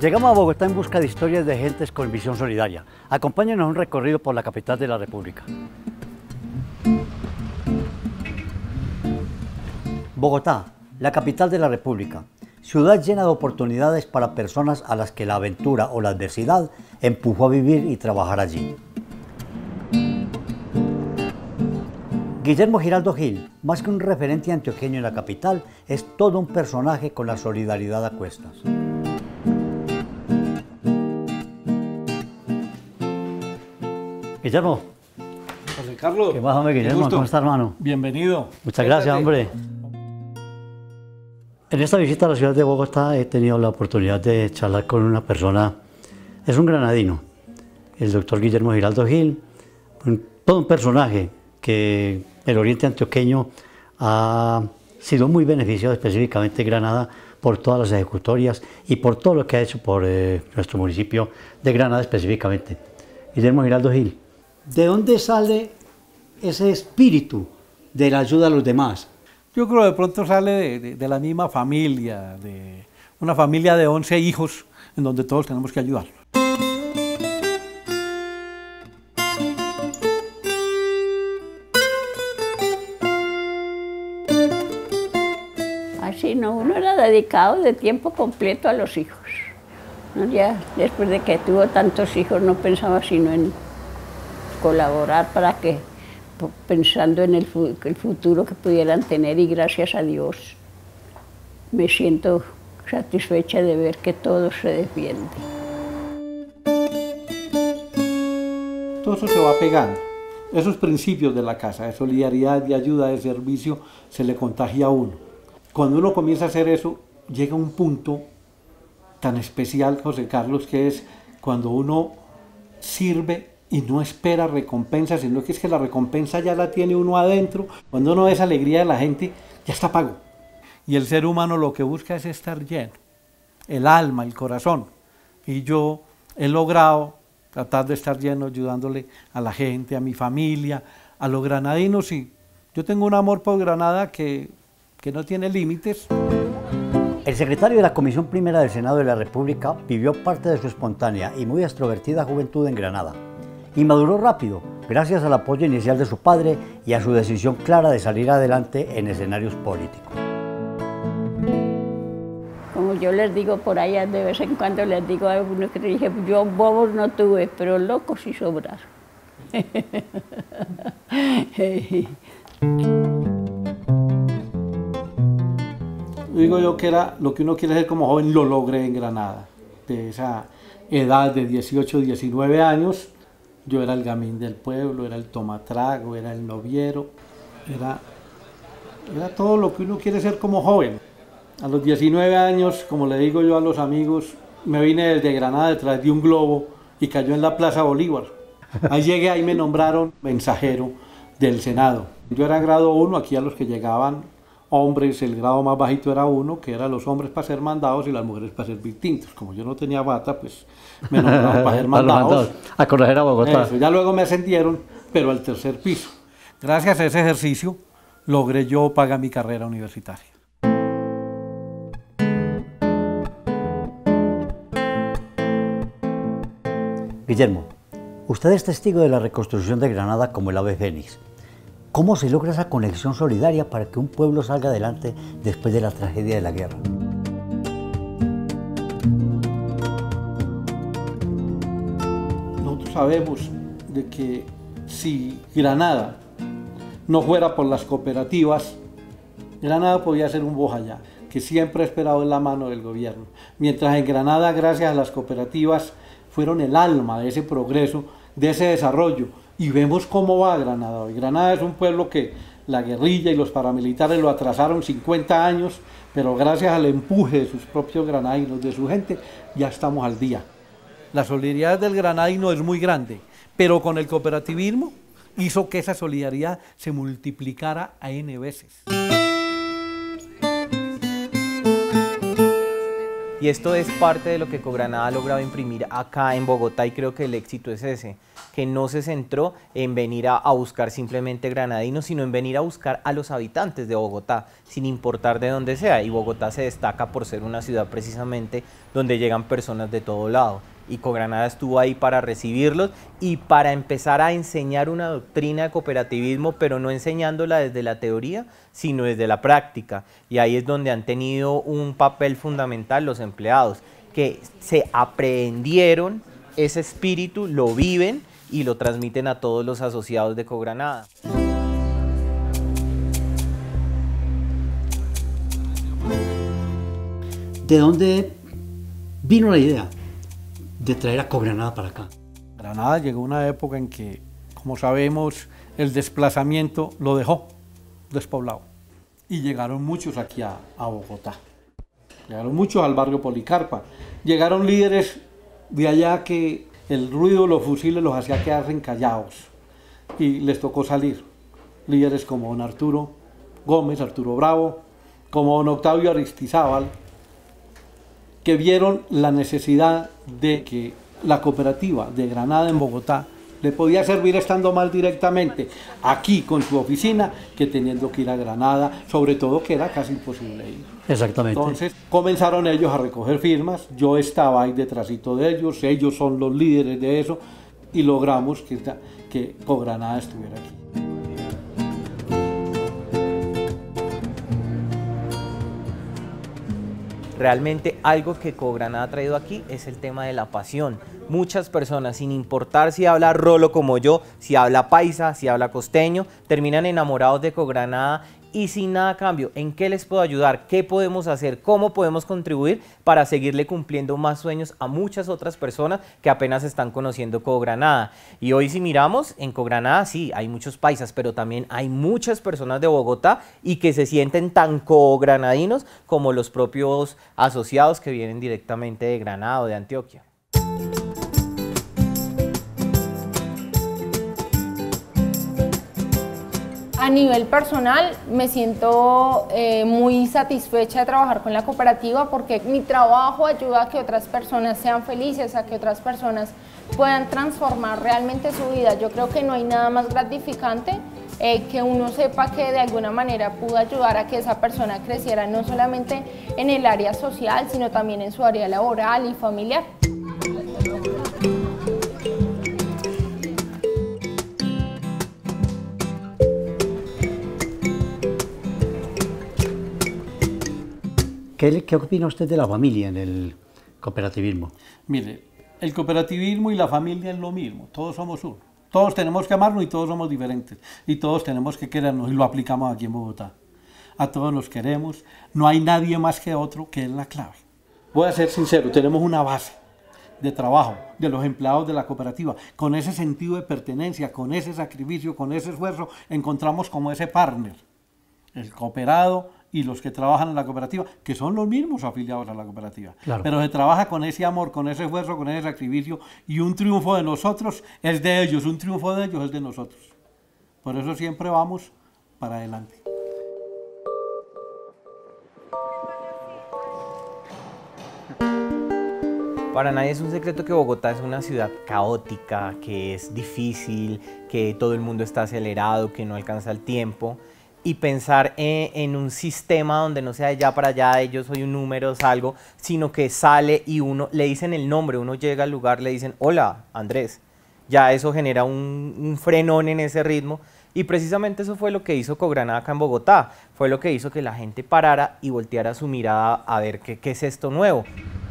Llegamos a Bogotá en busca de historias de gentes con visión solidaria. Acompáñenos a un recorrido por la capital de la República. Bogotá, la capital de la República. Ciudad llena de oportunidades para personas a las que la aventura o la adversidad empujó a vivir y trabajar allí. Guillermo Giraldo Gil, más que un referente antioqueño en la capital, es todo un personaje con la solidaridad a cuestas. Guillermo. José Carlos. ¿Qué más, hombre, Guillermo? ¿Cómo está, hermano? Bienvenido. Muchas gracias, hombre. En esta visita a la ciudad de Bogotá he tenido la oportunidad de charlar con una persona, es un granadino, el doctor Guillermo Giraldo Gil, todo un personaje que el oriente antioqueño ha sido muy beneficiado, específicamente Granada, por todas las ejecutorias y por todo lo que ha hecho por nuestro municipio de Granada específicamente. Guillermo Giraldo Gil, ¿de dónde sale ese espíritu de la ayuda a los demás? Yo creo que de pronto sale de la misma familia, de una familia de 11 hijos en donde todos tenemos que ayudar. Así no, uno era dedicado de tiempo completo a los hijos. ¿No? Ya después de que tuvo tantos hijos no pensaba sino en colaborar para que, pensando en el futuro que pudieran tener, y gracias a Dios me siento satisfecha de ver que todo se defiende. Todo eso se va pegando. Esos principios de la casa, de solidaridad, de ayuda, de servicio, se le contagia a uno. Cuando uno comienza a hacer eso, llega un punto tan especial, José Carlos, que es cuando uno sirve y no espera recompensa, sino que es que la recompensa ya la tiene uno adentro. Cuando uno ve esa alegría de la gente, ya está pago. Y el ser humano lo que busca es estar lleno, el alma, el corazón. Y yo he logrado tratar de estar lleno, ayudándole a la gente, a mi familia, a los granadinos. Y yo tengo un amor por Granada que no tiene límites. El secretario de la Comisión Primera del Senado de la República vivió parte de su espontánea y muy extrovertida juventud en Granada y maduró rápido gracias al apoyo inicial de su padre y a su decisión clara de salir adelante en escenarios políticos. Como yo les digo por allá, de vez en cuando les digo a algunos que dije, yo bobos no tuve, pero locos sí sobraron. Digo yo que era lo que uno quiere hacer como joven, lo logré en Granada. De esa edad de 18, 19 años, yo era el gamín del pueblo, era el tomatrago, era el noviero, era todo lo que uno quiere ser como joven. A los 19 años, como le digo yo a los amigos, me vine desde Granada detrás de un globo y cayó en la Plaza Bolívar. Ahí llegué, ahí me nombraron mensajero del Senado. Yo era grado 1, aquí a los que llegaban hombres, el grado más bajito era 1, que eran los hombres para ser mandados y las mujeres para ser distintos. Como yo no tenía bata, pues me nombraron para ser mandados. A corregir a Bogotá. Eso, ya luego me ascendieron, pero al tercer piso. Gracias a ese ejercicio logré yo pagar mi carrera universitaria. Guillermo, usted es testigo de la reconstrucción de Granada como el ave fénix. ¿Cómo se logra esa conexión solidaria para que un pueblo salga adelante después de la tragedia de la guerra? Nosotros sabemos de que si Granada no fuera por las cooperativas, Granada podía ser un Bojayá, que siempre ha esperado en la mano del gobierno. Mientras en Granada, gracias a las cooperativas, fueron el alma de ese progreso, de ese desarrollo. Y vemos cómo va Granada hoy. Granada es un pueblo que la guerrilla y los paramilitares lo atrasaron 50 años, pero gracias al empuje de sus propios granadinos, de su gente, ya estamos al día. La solidaridad del granadino es muy grande, pero con el cooperativismo hizo que esa solidaridad se multiplicara a N veces. Y esto es parte de lo que Cogranada ha logrado imprimir acá en Bogotá, y creo que el éxito es ese, que no se centró en venir a buscar simplemente granadinos, sino en venir a buscar a los habitantes de Bogotá, sin importar de dónde sea. Y Bogotá se destaca por ser una ciudad precisamente donde llegan personas de todo lado. Y Cogranada estuvo ahí para recibirlos y para empezar a enseñar una doctrina de cooperativismo, pero no enseñándola desde la teoría, sino desde la práctica. Y ahí es donde han tenido un papel fundamental los empleados, que se aprendieron ese espíritu, lo viven y lo transmiten a todos los asociados de Cogranada. ¿De dónde vino la idea de traer a Cogranada para acá? Granada llegó una época en que, como sabemos, el desplazamiento lo dejó despoblado. Y llegaron muchos aquí a Bogotá. Llegaron muchos al barrio Policarpa. Llegaron líderes de allá que el ruido de los fusiles los hacía quedarse callados. Y les tocó salir. Líderes como don Arturo Gómez, Arturo Bravo, como don Octavio Aristizábal, que vieron la necesidad de que la cooperativa de Granada en Bogotá le podía servir estando más directamente aquí con su oficina que teniendo que ir a Granada, sobre todo que era casi imposible ir. Exactamente. Entonces comenzaron ellos a recoger firmas, yo estaba ahí detrásito de ellos son los líderes de eso y logramos que Cogranada estuviera aquí. Realmente algo que Cogranada ha traído aquí es el tema de la pasión. Muchas personas, sin importar si habla rolo como yo, si habla paisa, si habla costeño, terminan enamorados de Cogranada y sin nada a cambio. ¿En qué les puedo ayudar? ¿Qué podemos hacer? ¿Cómo podemos contribuir para seguirle cumpliendo más sueños a muchas otras personas que apenas están conociendo Cogranada? Y hoy, si miramos, en Cogranada sí, hay muchos paisas, pero también hay muchas personas de Bogotá y que se sienten tan cogranadinos como los propios asociados que vienen directamente de Granada o de Antioquia. A nivel personal me siento muy satisfecha de trabajar con la cooperativa porque mi trabajo ayuda a que otras personas sean felices, a que otras personas puedan transformar realmente su vida. Yo creo que no hay nada más gratificante que uno sepa que de alguna manera pudo ayudar a que esa persona creciera no solamente en el área social, sino también en su área laboral y familiar. ¿Qué opina usted de la familia en el cooperativismo? Mire, el cooperativismo y la familia es lo mismo, todos somos uno. Todos tenemos que amarnos y todos somos diferentes. Y todos tenemos que querernos y lo aplicamos aquí en Bogotá. A todos nos queremos, no hay nadie más que otro, que es la clave. Voy a ser sincero, tenemos una base de trabajo de los empleados de la cooperativa. Con ese sentido de pertenencia, con ese sacrificio, con ese esfuerzo, encontramos como ese partner, el cooperado y los que trabajan en la cooperativa, que son los mismos afiliados a la cooperativa. Claro. Pero se trabaja con ese amor, con ese esfuerzo, con ese sacrificio, y un triunfo de nosotros es de ellos, un triunfo de ellos es de nosotros. Por eso siempre vamos para adelante. Para nadie es un secreto que Bogotá es una ciudad caótica, que es difícil, que todo el mundo está acelerado, que no alcanza el tiempo. Y pensar en un sistema donde no sea de allá para allá, yo soy un número, salgo, sino que sale y uno le dicen el nombre, uno llega al lugar, le dicen, hola, Andrés. Ya eso genera un frenón en ese ritmo. Y precisamente eso fue lo que hizo Cogranada acá en Bogotá. Fue lo que hizo que la gente parara y volteara su mirada a ver qué es esto nuevo.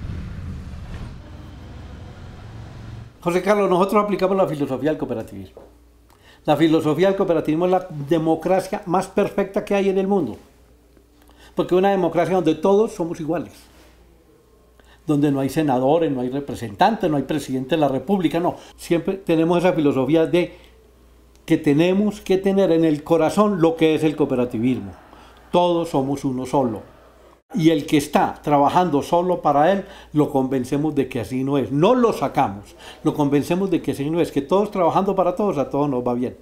José Carlos, nosotros aplicamos la filosofía del cooperativismo. La filosofía del cooperativismo es la democracia más perfecta que hay en el mundo. Porque es una democracia donde todos somos iguales. Donde no hay senadores, no hay representantes, no hay presidente de la república, no. Siempre tenemos esa filosofía de que tenemos que tener en el corazón lo que es el cooperativismo. Todos somos uno solo. Y el que está trabajando solo para él, lo convencemos de que así no es. No lo sacamos, lo convencemos de que así no es. Que todos trabajando para todos, a todos nos va bien.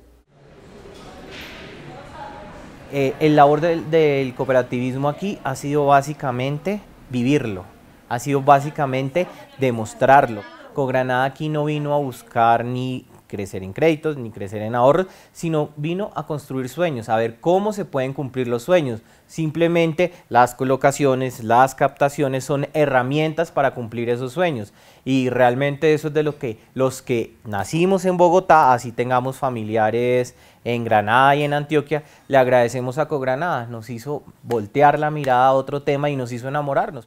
El labor del cooperativismo aquí ha sido básicamente vivirlo. ha sido básicamente demostrarlo. Cogranada aquí no vino a buscar ni crecer en créditos, ni crecer en ahorros, sino vino a construir sueños, a ver cómo se pueden cumplir los sueños. Simplemente las colocaciones, las captaciones son herramientas para cumplir esos sueños. Y realmente eso es de lo que los que nacimos en Bogotá, así tengamos familiares en Granada y en Antioquia, le agradecemos a Cogranada. Nos hizo voltear la mirada a otro tema y nos hizo enamorarnos.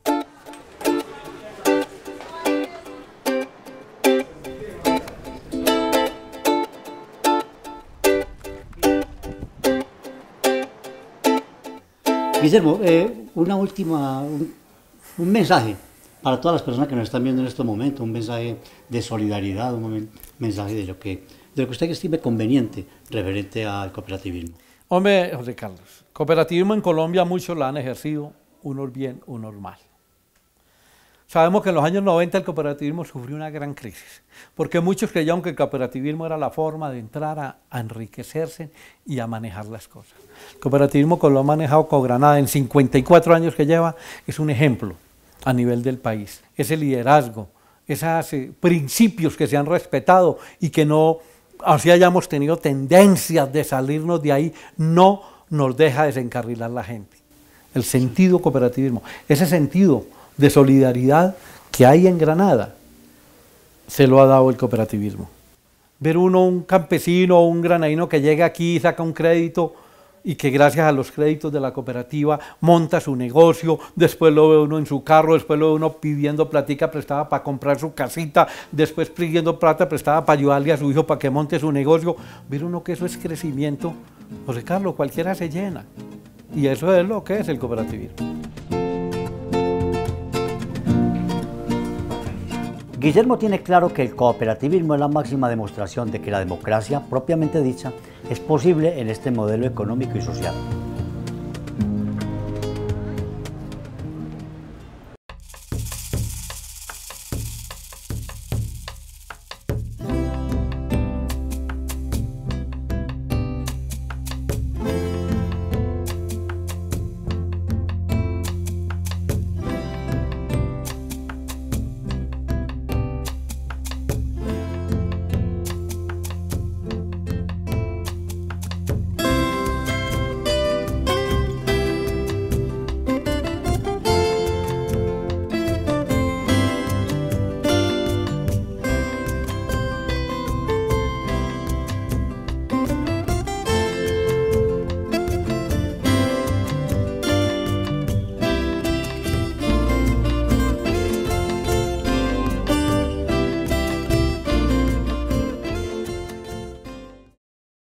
Guillermo, un mensaje para todas las personas que nos están viendo en este momento, un mensaje de solidaridad, un mensaje de lo que usted estime conveniente referente al cooperativismo. Hombre, José Carlos, cooperativismo en Colombia muchos lo han ejercido, unos bien, unos mal. Sabemos que en los años 90 el cooperativismo sufrió una gran crisis, porque muchos creyeron que el cooperativismo era la forma de entrar a enriquecerse y a manejar las cosas. El cooperativismo, como lo ha manejado Cogranada en 54 años que lleva, es un ejemplo a nivel del país. Ese liderazgo, esos principios que se han respetado y que no, así hayamos tenido tendencias de salirnos de ahí, no nos deja desencarrilar la gente. El sentido cooperativismo, ese sentido de solidaridad que hay en Granada, se lo ha dado el cooperativismo. Ver uno, un campesino o un granadino que llega aquí y saca un crédito y que gracias a los créditos de la cooperativa monta su negocio, después lo ve uno en su carro, después lo ve uno pidiendo platica prestada para comprar su casita, después pidiendo plata prestada para ayudarle a su hijo para que monte su negocio. Ver uno que eso es crecimiento, José Carlos, cualquiera se llena. Y eso es lo que es el cooperativismo. Guillermo tiene claro que el cooperativismo es la máxima demostración de que la democracia propiamente dicha es posible en este modelo económico y social.